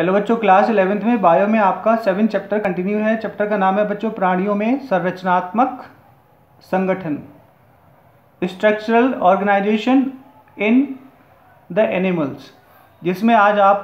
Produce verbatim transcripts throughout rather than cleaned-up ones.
Hello बच्चों, class eleventh में bio में आपका सेवन चैप्टर कंटिन्यू है। चैप्टर का नाम है बच्चों प्राणियों में संरचनात्मक संगठन, structural organisation in the animals, जिसमें आज आप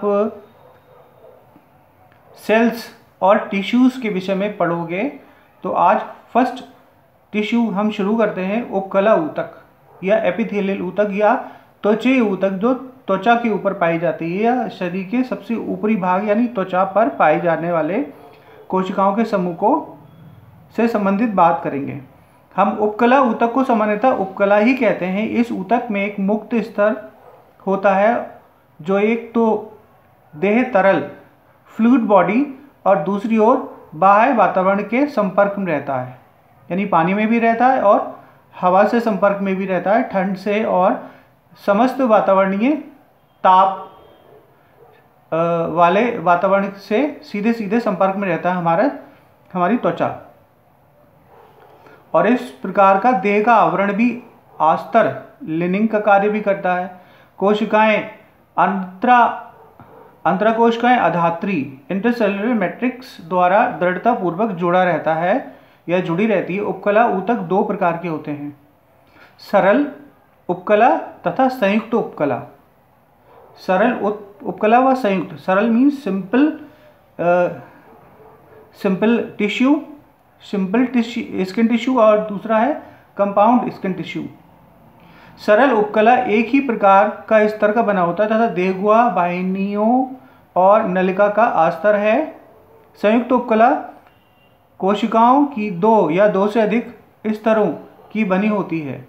सेल्स और टिश्यूज़ के विषय में पढ़ोगे। तो आज फर्स्ट टिश्यू हम शुरू करते हैं, उपकला ऊतक या एपिथेलियल ऊतक या त्वचीय ऊतक, जो त्वचा के ऊपर पाई जाती है या शरीर के सबसे ऊपरी भाग यानी त्वचा पर पाए जाने वाले कोशिकाओं के समूह को से संबंधित बात करेंगे। हम उपकला ऊतक को सामान्यतः उपकला ही कहते हैं। इस ऊतक में एक मुक्त स्तर होता है जो एक तो देह तरल फ्लूइड बॉडी और दूसरी ओर बाह्य वातावरण के संपर्क में रहता है, यानी पानी में भी रहता है और हवा से संपर्क में भी रहता है, ठंड से और समस्त वातावरणीय ताप वाले वातावरण से सीधे सीधे संपर्क में रहता है हमारा हमारी त्वचा। और इस प्रकार का देह का आवरण भी आस्तर लिनिंग का कार्य भी करता है। कोशिकाएं अंतरा अंतरा कोशिकाएं अधात्री इंटरसेलुलर मैट्रिक्स द्वारा दृढ़ता पूर्वक जुड़ा रहता है या जुड़ी रहती है। उपकला ऊतक दो प्रकार के होते हैं, सरल उपकला तथा संयुक्त उपकला। सरल उपकला व संयुक्त, सरल means simple simple tissue simple tissue skin tissue और दूसरा है कंपाउंड स्किन टिश्यू। सरल उपकला एक ही प्रकार का स्तर का बना होता है तथा देहगुहा, वाहिनियों और नलिका का आस्तर है। संयुक्त उपकला कोशिकाओं की दो या दो से अधिक स्तरों की बनी होती है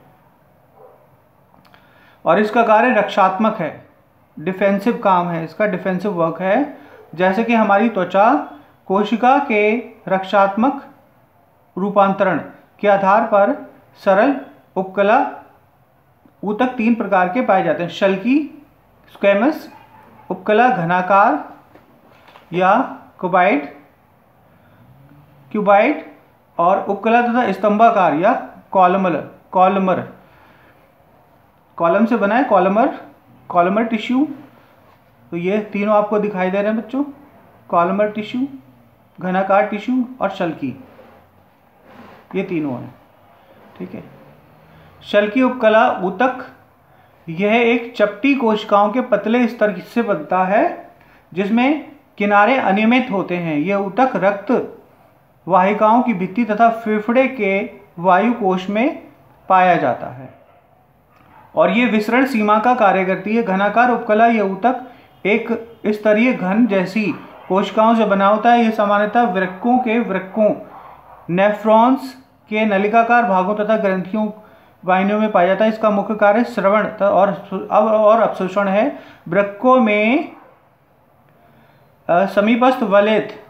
और इसका कार्य रक्षात्मक है, डिफेंसिव काम है, इसका डिफेंसिव वर्क है। जैसे कि हमारी त्वचा कोशिका के रक्षात्मक रूपांतरण के आधार पर सरल उपकला ऊतक तीन प्रकार के पाए जाते हैं, शल्की स्क्वैमस उपकला, घनाकार या क्यूबाइड क्यूबाइड और उपकला तथा स्तंभाकार या कॉलमर कॉलमर कॉलम से बना है, कॉलमर कॉलमर टिश्यू। तो ये तीनों आपको दिखाई दे रहे हैं बच्चों, कॉलमर टिश्यू, घनाकार टिश्यू और शल्की, ये तीनों हैं। ठीक है। शल्की उपकला ऊतक यह एक चपटी कोशिकाओं के पतले स्तर से बनता है जिसमें किनारे अनियमित होते हैं। यह ऊतक रक्त वाहिकाओं की भित्ति तथा फेफड़े के वायु कोश में पाया जाता है और ये विसरण सीमा का कार्य करती है। घनाकार उपकला यह ऊतक एक स्तरीय घन जैसी कोशिकाओं से बना होता है। यह सामान्यतः वृक्कों के वृक्कों, नेफ्रॉन्स के नलिकाकार भागों तथा ग्रंथियों, वाहिनियों में पाया जाता है। इसका मुख्य कार्य श्रवण और अब और अवशोषण है। वृक्कों में समीपस्थ वलयित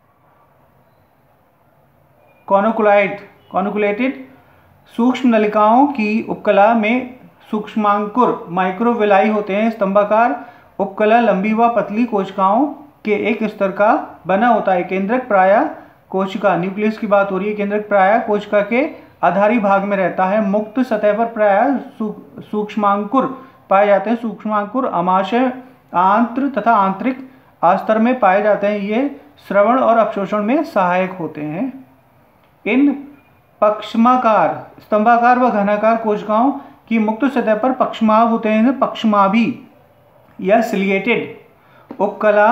कॉनुकुलाइट कॉनुकुलेटेड सूक्ष्म नलिकाओं की उपकला में सूक्ष्मांकुर माइक्रोविलाई होते हैं। स्तंभाकार उपकला लंबी व पतली कोशिकाओं के एक स्तर का बना होता है। केंद्रक प्रायः कोशिका, न्यूक्लियस की बात हो रही है, केंद्रक प्रायः कोशिका के आधारी भाग में रहता है। मुक्त सतह पर प्रायः सूक्ष्मांकुर पाए जाते हैं। सूक्ष्मांकुर आमाशय, आंत्र तथा आंतरिक आस्तर में पाए जाते हैं। ये श्रवण और अवशोषण में सहायक होते हैं। इन पक्षमाकार, स्तंभाकार व घनाकार कोशिकाओं की मुक्त सतह पर पक्षमाभ होते हैं। पक्षमाभी या सिलिएटेड उपकला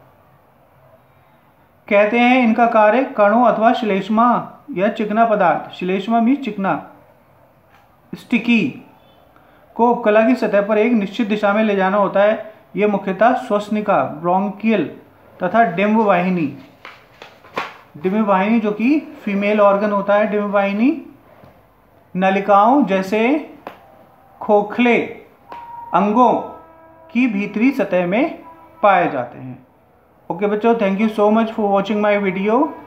कहते हैं। इनका कार्य कणों अथवा श्लेष्मा या चिकना पदार्थ, श्लेष्मा भी चिकना, स्टिकी को उपकला की सतह पर एक निश्चित दिशा में ले जाना होता है। यह मुख्यतः श्वसनिका, ब्रोंकियल तथा डिम्ब वाहिनी, डिम्ब वाहिनी जो कि फीमेल ऑर्गन होता है, डिम्ब वाहिनी नलिकाओं जैसे खोखले अंगों की भीतरी सतह में पाए जाते हैं। ओके बच्चों, thank you so much for watching my video.